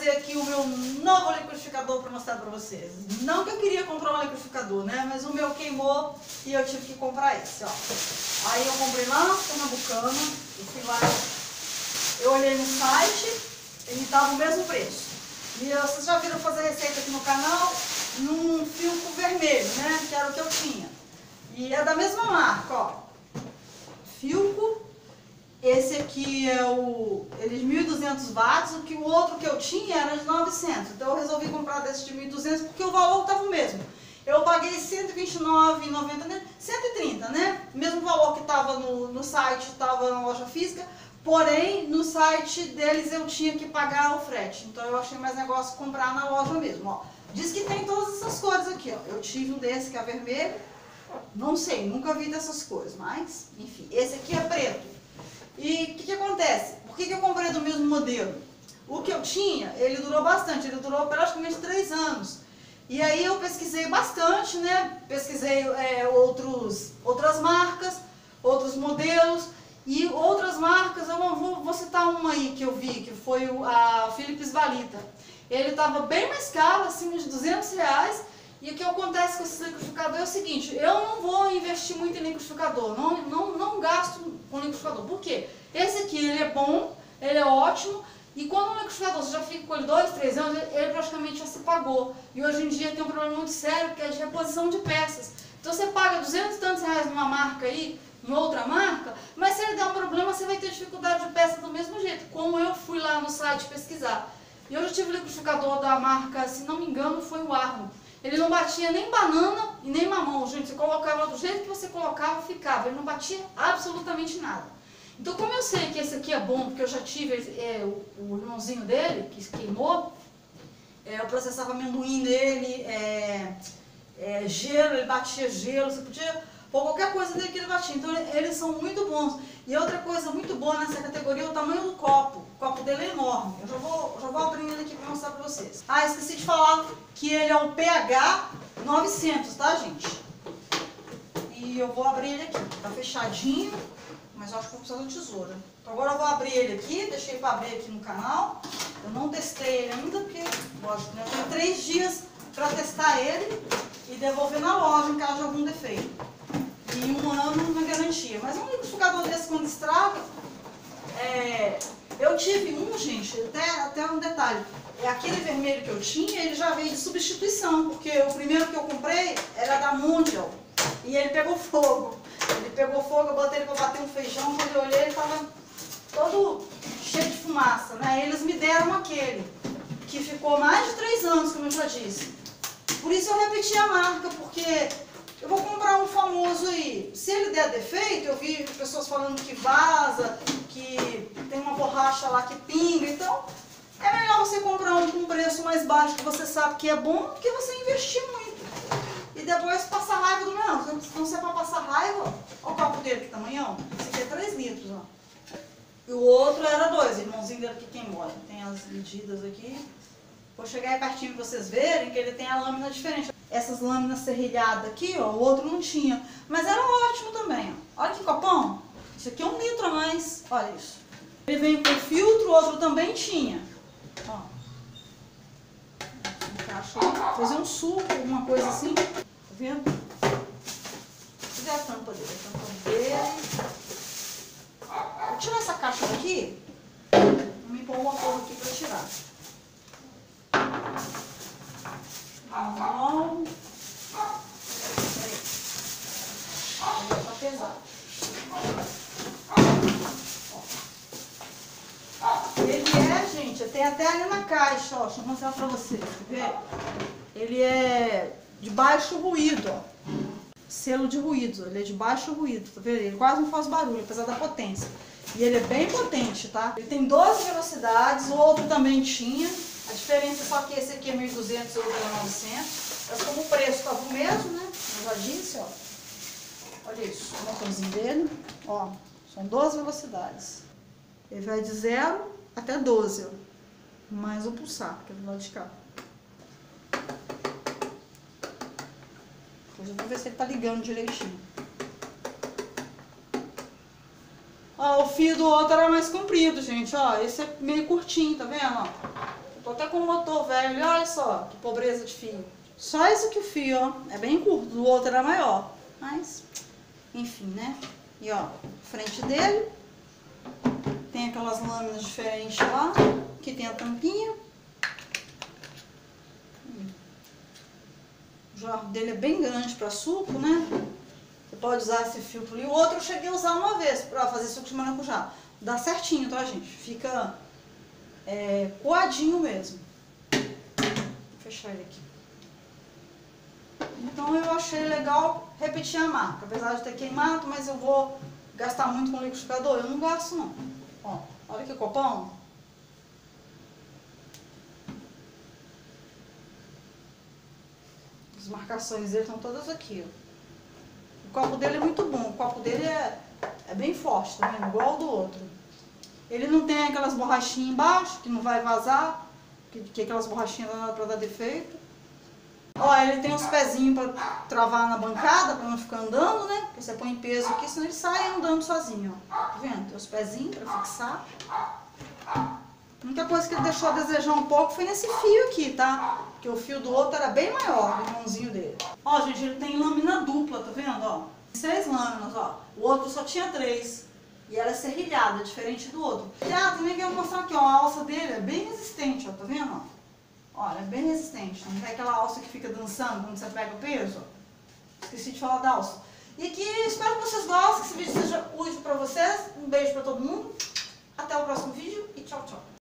trazer aqui o meu novo liquidificador para mostrar para vocês. Não que eu queria comprar um liquidificador, né? Mas o meu queimou e eu tive que comprar esse, ó. Aí eu comprei lá na Pernambucana, eu fui lá, eu olhei no site, ele estava o mesmo preço. E vocês já viram fazer receita aqui no canal num filtro vermelho, né? Que era o que eu tinha. E é da mesma marca, ó. Filco. Esse aqui é ele de 1.200 watts, o que o outro que eu tinha era de 900. Então eu resolvi comprar desse de 1.200 porque o valor estava o mesmo. Eu paguei R$ 129,90, 130, né? Mesmo valor que estava no site, estava na loja física. Porém, no site deles eu tinha que pagar o frete. Então eu achei mais negócio comprar na loja mesmo, ó. Diz que tem todas essas cores aqui, ó. Eu tive um desse que é vermelho. Não sei, nunca vi dessas cores, mas enfim. Esse aqui é preto. E o que acontece? Por que eu comprei do mesmo modelo? O que eu tinha, ele durou bastante, ele durou praticamente 3 anos. E aí eu pesquisei bastante, né? Pesquisei outras marcas, outros modelos e outras marcas. Eu vou citar uma aí que eu vi, que foi a Philips Valita. Ele estava bem mais caro, acima de R$200. E o que acontece com esse liquidificador é o seguinte, eu não vou investir muito em liquidificador, não gasto com liquidificador. Por quê? Esse aqui, ele é bom, ele é ótimo, e quando o liquidificador você já fica com ele 2, 3 anos, ele praticamente já se pagou. E hoje em dia tem um problema muito sério, que é de reposição de peças. Então você paga 200 e tantos reais numa marca aí, em outra marca, mas se ele der um problema, você vai ter dificuldade de peça do mesmo jeito, como eu fui lá no site pesquisar. E eu já tive liquidificador da marca, se não me engano, foi o Arno. Ele não batia nem banana e nem mamão, gente. Você colocava do jeito que você colocava, ficava. Ele não batia absolutamente nada. Então, como eu sei que esse aqui é bom, porque eu já tive o irmãozinho dele, que queimou, eu processava amendoim nele, gelo, ele batia gelo, você podia pôr qualquer coisa dele que ele batia. Então, eles são muito bons. E outra coisa muito boa nessa categoria é o tamanho do copo. O copo dele é enorme. Eu já vou abrir ele aqui para mostrar para vocês. Ah, esqueci de falar que ele é um pH 900, tá, gente? E eu vou abrir ele aqui. Tá fechadinho, mas eu acho que vou precisar de tesoura. Então agora eu vou abrir ele aqui, deixei para abrir aqui no canal. Eu não testei ele ainda, porque, lógico, né? Eu tenho 3 dias para testar ele e devolver na loja em caso de algum defeito. E 1 ano na garantia. Mas um liquidificador desse quando estraga, eu tive um, gente, até um detalhe. Aquele vermelho que eu tinha, ele já veio de substituição, porque o primeiro que eu comprei era da Mondial e ele pegou fogo. Ele pegou fogo, eu botei ele para bater um feijão, quando eu olhei ele estava todo cheio de fumaça, né? Eles me deram aquele, que ficou mais de 3 anos, como eu já disse. Por isso eu repeti a marca, porque eu vou comprar um famoso aí. Se ele der defeito, eu vi pessoas falando que vaza, que tem uma borracha lá que pinga. Então, é melhor você comprar um com preço mais baixo, que você sabe que é bom, do que você investir muito. E depois passar raiva do meu. Então, se é para passar raiva, olha o copo dele, que tamanhão. Esse aqui é 3 litros, ó. E o outro era 2, irmãozinho dele que queimou. Tem as medidas aqui. Vou chegar aí pertinho para vocês verem que ele tem a lâmina diferente. Essas lâminas serrilhadas aqui, ó, o outro não tinha. Mas era ótimo também, ó. Olha que copão. Isso aqui é 1 litro a mais. Olha isso. Ele vem com filtro, o outro também tinha. Ó. Encaixa aí. Fazer um suco, alguma coisa assim. Tá vendo? Cadê a tampa dele? A tampa dele. Vou tirar essa caixa daqui. Vou me pôr uma porra aqui pra tirar. Não. Peraí. Tá pesado. Ele gente, tem até ali na caixa, ó. Deixa eu mostrar pra vocês, quer ver? Ele é de baixo ruído, ó. Selo de ruído, ele é de baixo ruído, tá vendo? Ele quase não faz barulho, apesar da potência. E ele é bem potente, tá? Ele tem 12 velocidades, o outro também tinha. A diferença é só que esse aqui é 1.200 e o outro é 900. Mas como o preço estava o mesmo, né? Eu já disse, ó. Olha isso, o motorzinho dele. Ó, são 12 velocidades. Ele vai de 0 até 12, ó. Mais o pulsar, que é do lado de cá. Depois eu vou ver se ele tá ligando direitinho. Ó, o fio do outro era mais comprido, gente, ó. Esse é meio curtinho, tá vendo, ó? Tô até com o motor velho, olha só, que pobreza de fio. Só esse aqui o fio, ó, é bem curto, o outro era maior. Mas, enfim, né? E ó, frente dele, tem aquelas lâminas diferentes lá, que tem a tampinha. O jarro dele é bem grande para suco, né? Você pode usar esse filtro ali. O outro eu cheguei a usar uma vez para fazer suco de maracujá. Dá certinho, tá, gente? Fica coadinho mesmo. Vou fechar ele aqui. Então eu achei legal repetir a marca. Apesar de ter queimado, mas eu vou gastar muito com liquidificador. Eu não gasto, não. Ó, olha que copão. As marcações dele estão todas aqui, ó. O copo dele é muito bom. O copo dele é bem forte, tá vendo? Igual ao do outro. Ele não tem aquelas borrachinhas embaixo, que não vai vazar. Que aquelas borrachinhas não dá pra dar defeito. Ó, ele tem uns pezinhos pra travar na bancada, pra não ficar andando, né? Porque você põe peso aqui, senão ele sai andando sozinho, ó. Tá vendo? Tem os pezinhos pra fixar. A única coisa que ele deixou a desejar um pouco foi nesse fio aqui, tá? Porque o fio do outro era bem maior, o irmãozinho dele. Ó, gente, ele tem lâmina dupla, tá vendo? Ó, 6 lâminas, ó. O outro só tinha 3. E ela é serrilhada, diferente do outro. E também quero mostrar aqui, ó, a alça dele é bem resistente, ó, tá vendo? Ó? Olha, é bem resistente. Não tem aquela alça que fica dançando quando você pega o peso. Esqueci de falar da alça. E aqui, espero que vocês gostem, que esse vídeo seja útil pra vocês. Um beijo pra todo mundo. Até o próximo vídeo e tchau, tchau.